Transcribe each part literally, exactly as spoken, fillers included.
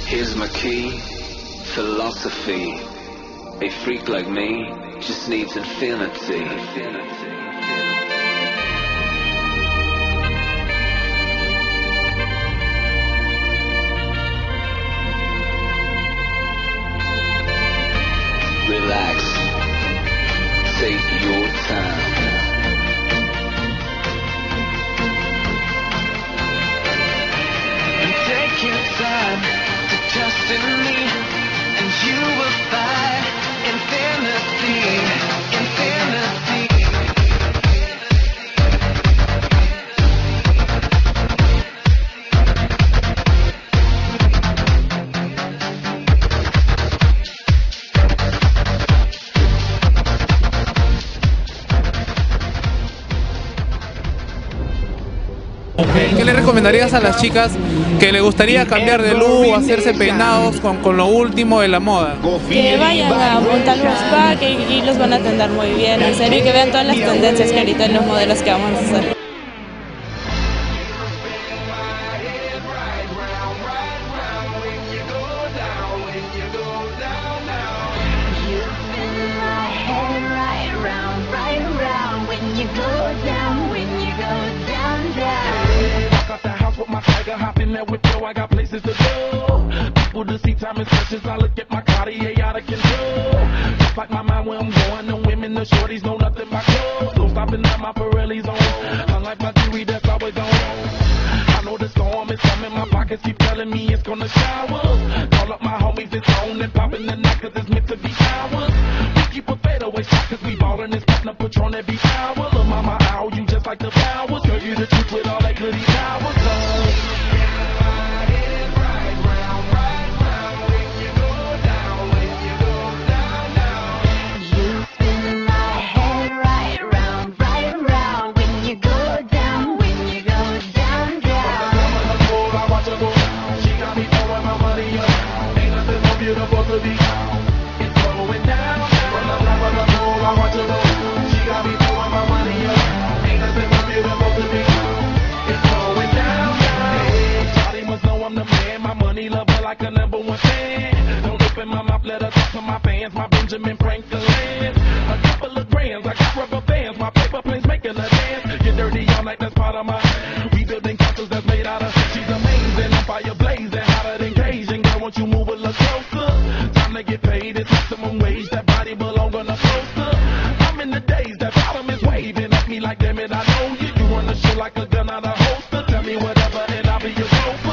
Here's my key, philosophy. A freak like me just needs infinity. Relax. Take your time. And take your time to trust in me, and you will find infinity, infinity. ¿Qué le recomendarías a las chicas que le gustaría cambiar de look, hacerse peinados con, con lo último de la moda? Que vayan a Montalvo Spa, que aquí los van a atender muy bien, en serio, y que vean todas las tendencias que ahorita en los modelos que vamos a hacer. Hop in that whip, yo, I got places to go. People to see, time is precious. I look at my Cartier out of control. Just like my mind where I'm going. The women, the shorties know nothing but clothes. Don't stop and now my Pirelli's on. Unlike my jewelry that's always on. I know the storm is coming. My pockets keep telling me it's gonna shower. Call up my homies, it's on and popping the night cause it's meant to be ours. We keep a fadeaway shot cause we ballin' this platinum Patron every hour. Look, mama, ow, you just like the flowers. Girl, you the truth with all that goody powers. My Benjamin Franklin, a couple of grands, I got rubber bands, my paper planes making a dance. Get dirty all night, that's part of my. We building castles that's made out of. She's amazing, I'm fire blazing, hotter than Cajun. Girl, won't you move a little closer? Time to get paid, it's maximum wage. That body belong on a poster. I'm in the days, that bottom is waving at me like, damn it, I know you. You run the show like a gun out of holster. Tell me whatever, and I'll be your chauffeur.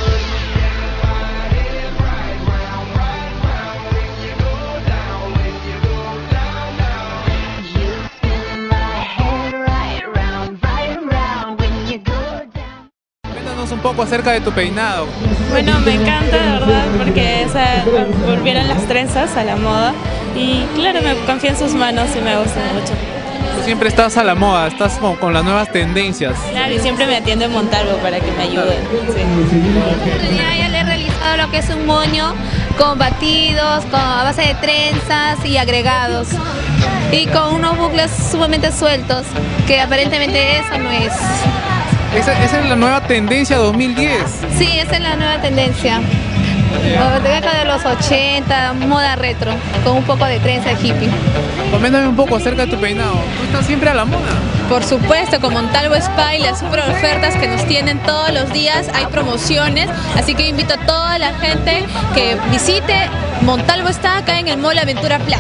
Un poco acerca de tu peinado. Bueno, me encanta, de verdad, porque o sea, volvieron las trenzas a la moda y claro, me confío en sus manos y me gusta mucho. Tú siempre estás a la moda, estás con, con las nuevas tendencias. Claro, y siempre me atiende en Montalvo para que me ayuden. Sí. Ya, ya le he realizado lo que es un moño con batidos, con, a base de trenzas y agregados. Y con unos bucles sumamente sueltos, que aparentemente eso no es. Esa, esa es la nueva tendencia dos mil diez. Sí, esa es la nueva tendencia. De década de los ochenta, moda retro, con un poco de trenza hippie. Coméntame un poco acerca de tu peinado. ¿Tú estás siempre a la moda? Por supuesto, con Montalvo Spa y las super ofertas que nos tienen todos los días, hay promociones, así que invito a toda la gente que visite Montalvo Spa acá en el Mall Aventura Plaza.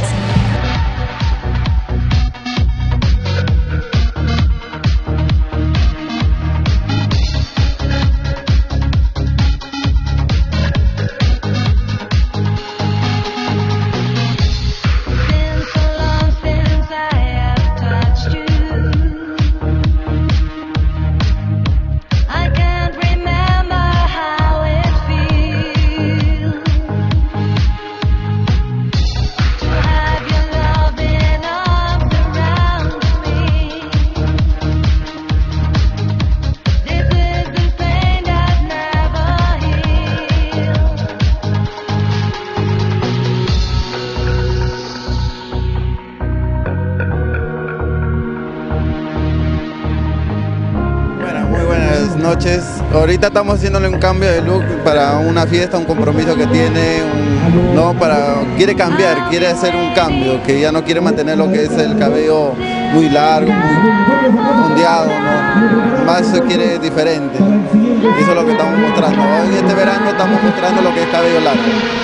Have you noches. Ahorita estamos haciéndole un cambio de look para una fiesta, un compromiso que tiene, un, no, para, quiere cambiar, quiere hacer un cambio, que ya no quiere mantener lo que es el cabello muy largo, muy ondeado, ¿no? Más se quiere diferente. Eso es lo que estamos mostrando. Hoy este verano estamos mostrando lo que es cabello largo.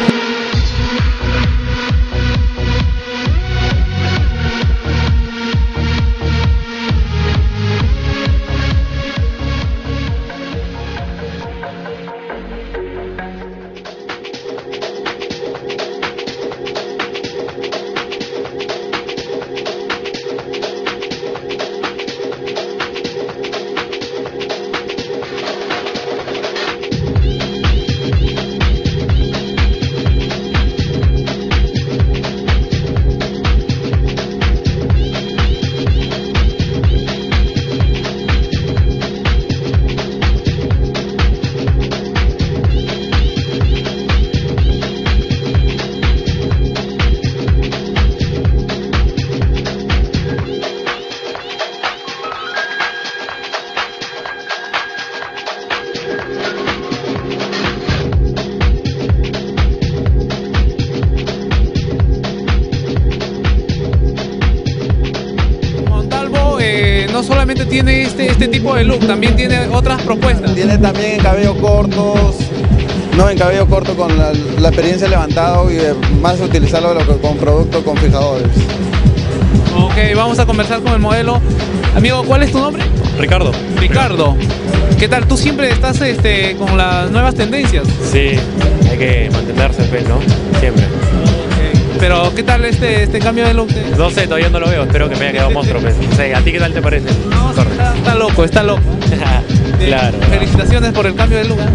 No solamente tiene este, este tipo de look, también tiene otras propuestas. Tiene también en cabello cortos, no en cabello corto con la, la experiencia levantado y eh, más utilizarlo lo que, con productos con fijadores. Ok, vamos a conversar con el modelo. Amigo, ¿cuál es tu nombre? Ricardo. Ricardo. ¿Qué tal? ¿Tú siempre estás este, con las nuevas tendencias? Sí, hay que mantenerse, pues, ¿no? Siempre. Pero, ¿qué tal este, este cambio de look? No sé, todavía no lo veo, espero que me haya quedado monstruo, pues. No sé, ¿a ti qué tal te parece? No, está, está loco, está loco. Claro. Felicitaciones por el cambio de look.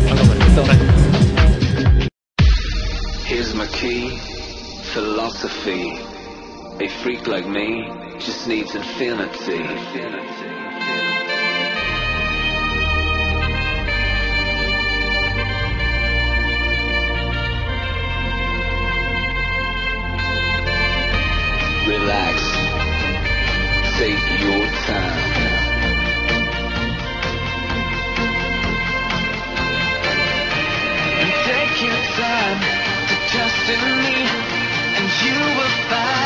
Here's my key, philosophy. A freak like me just needs infinity. Relax, take your time. And take your time to trust in me, and you will find